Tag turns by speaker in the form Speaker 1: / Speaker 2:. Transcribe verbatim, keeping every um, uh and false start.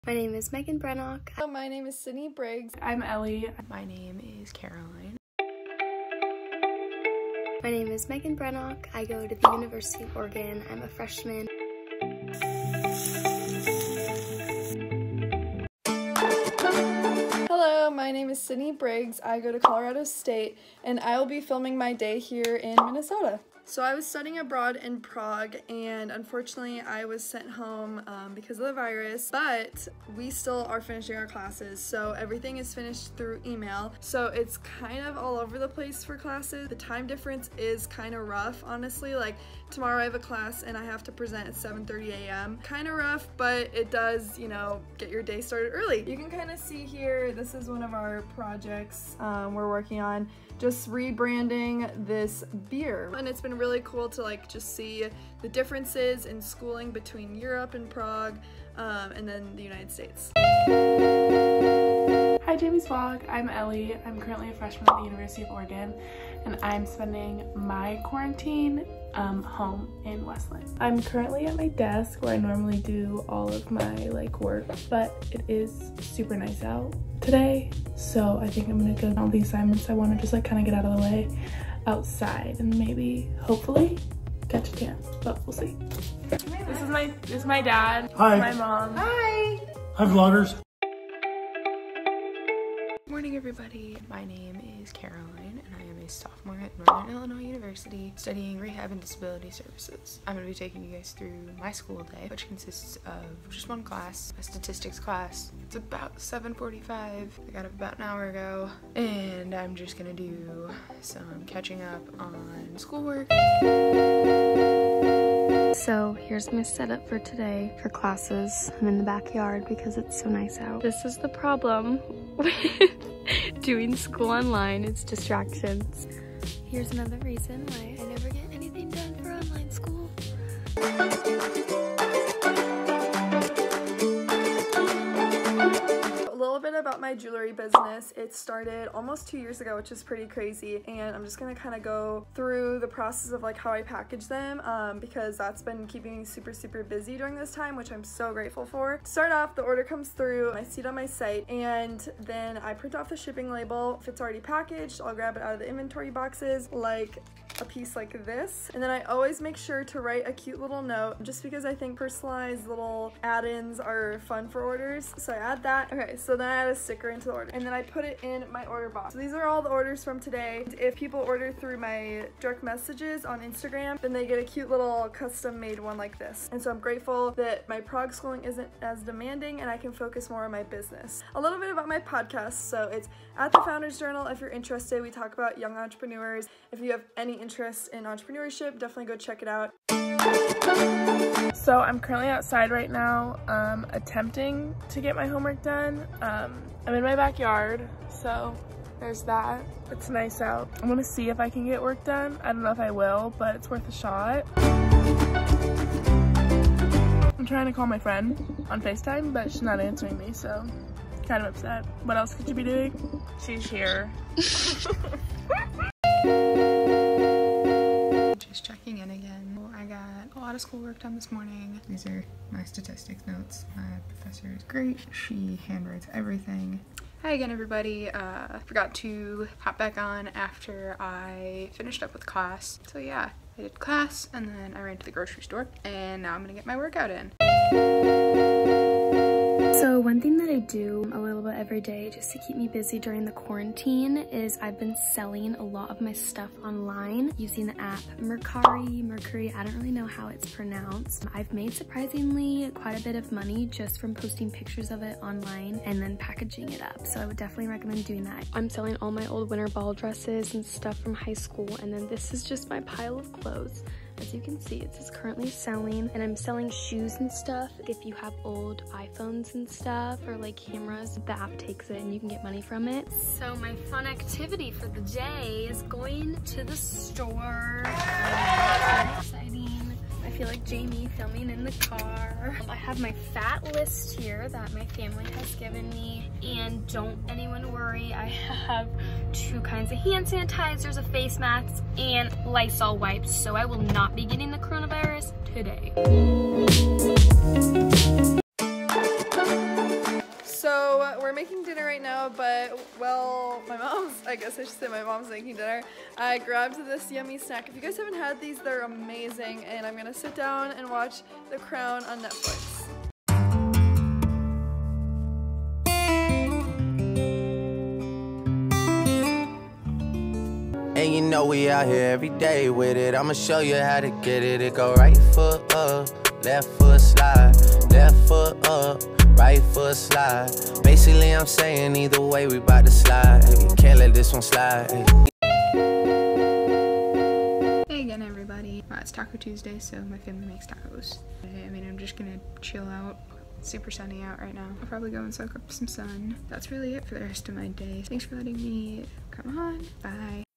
Speaker 1: My name is Megan Brennock.
Speaker 2: Hello, my name is Sydney Briggs.
Speaker 3: I'm Ellie.
Speaker 4: My name is Caroline.
Speaker 1: My name is Megan Brennock. I go to the University of Oregon. I'm a freshman.
Speaker 2: Hello, my name is Sydney Briggs. I go to Colorado State, and I will be filming my day here in Minnesota. So I was studying abroad in Prague, and unfortunately I was sent home um, because of the virus, but we still are finishing our classes, so everything is finished through email. So it's kind of all over the place for classes. The time difference is kind of rough, honestly. Like tomorrow I have a class and I have to present at seven thirty a m Kind of rough, but it does, you know, get your day started early. You can kind of see here, this is one of our projects um, we're working on, just rebranding this beer. And it's been really cool to like just see the differences in schooling between Europe and Prague um, and then the United States.
Speaker 3: Hi Jamie's Vlog, I'm Ellie. I'm currently a freshman at the University of Oregon, and I'm spending my quarantine um, home in Westland. I'm currently at my desk where I normally do all of my like work, but it is super nice out today, so I think I'm gonna go all the assignments I want to just like kind of get out of the way outside and maybe hopefully catch a tan, but we'll see. This is my this is my dad.
Speaker 5: Hi.
Speaker 3: My mom.
Speaker 2: Hi!
Speaker 5: Hi vloggers.
Speaker 4: Morning everybody, my name is Caroline and I am a sophomore at Northern Illinois University studying rehab and disability services. I'm going to be taking you guys through my school day, which consists of just one class, a statistics class. It's about seven forty-five, I got up about an hour ago, and I'm just going to do some catching up on schoolwork.
Speaker 1: So here's my setup for today for classes. I'm in the backyard because it's so nice out. This is the problem with doing school online, it's distractions. Here's another reason why I never get anything done for online school.
Speaker 2: About my jewelry business. It started almost two years ago, which is pretty crazy, and I'm just gonna kind of go through the process of like how I package them um, because that's been keeping me super super busy during this time, which I'm so grateful for. To start off, the order comes through, I see it on my site, and then I print off the shipping label. If it's already packaged, I'll grab it out of the inventory boxes like a piece like this, and then I always make sure to write a cute little note just because I think personalized little add-ins are fun for orders, so I add that. Okay, so then I add a sticker into the order, and then I put it in my order box. So these are all the orders from today. If people order through my direct messages on Instagram, then they get a cute little custom made one like this. And so I'm grateful that my Prague schooling isn't as demanding and I can focus more on my business. A little bit about my podcast. So it's at the Founders Journal. If you're interested, we talk about young entrepreneurs. If you have any interest in entrepreneurship, definitely go check it out.
Speaker 3: So I'm currently outside right now, um, attempting to get my homework done. Um, I'm in my backyard, so there's that. It's nice out. I want to see if I can get work done. I don't know if I will, but it's worth a shot. I'm trying to call my friend on FaceTime, but she's not answering me, so kind of upset. What else could you be doing? She's here.
Speaker 4: Just checking in again. I got a lot of schoolwork done this morning. These are my statistics notes. My professor is great. She handwrites everything. Hi again everybody. Uh, forgot to hop back on after I finished up with class. So yeah, I did class and then I ran to the grocery store and now I'm gonna get my workout in.
Speaker 1: So one thing that I do a little bit every day just to keep me busy during the quarantine is I've been selling a lot of my stuff online using the app Mercari, Mercury, I don't really know how it's pronounced. I've made surprisingly quite a bit of money just from posting pictures of it online and then packaging it up. So I would definitely recommend doing that. I'm selling all my old winter ball dresses and stuff from high school, and then this is just my pile of clothes. As you can see, it says currently selling, and I'm selling shoes and stuff. If you have old iPhones and stuff or like cameras, the app takes it and you can get money from it. So my fun activity for the day is going to the store. So exciting. I feel like Jamie filming in the car. I have my fat list here that my family has given me, and don't anyone worry, I have two kinds of hand sanitizers, a face mask, and Lysol wipes, so I will not be getting the coronavirus today.
Speaker 2: right now, but well, my mom's, I guess I should say my mom's making dinner. I grabbed this yummy snack. If you guys haven't had these, they're amazing, and I'm gonna sit down and watch The Crown on Netflix.
Speaker 5: And you know we out here every day with it. I'ma show you how to get it. It go right foot up, left foot slide, left foot up, right foot slide. Basically I'm saying either way we bout to slide. Hey, can't let this one slide. Hey.
Speaker 4: Hey again everybody. Uh, it's Taco Tuesday, so my family makes tacos. I mean, I'm just gonna chill out. It's super sunny out right now. I'll probably go and soak up some sun. That's really it for the rest of my day. Thanks for letting me come on. Bye.